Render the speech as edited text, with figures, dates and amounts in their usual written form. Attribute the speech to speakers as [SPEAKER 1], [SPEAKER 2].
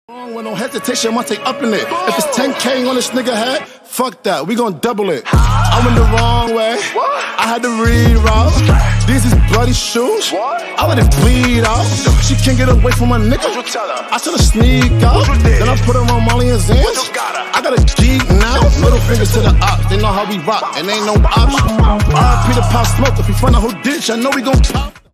[SPEAKER 1] With no hesitation, I'ma take up in it. If it's 10K on this nigga head, fuck that, we gon' double it. I went the wrong way, I had to reroute. These is bloody shoes, I let it bleed out. She can't get away from my nigga, I tell her sneak out. Then I put her on Molly and Zans, I got a geek now. Little fingers to the ops, they know how we rock, and ain't no option. RIP the Pop Smoke, if we find a whole ditch, I know we gon' pop.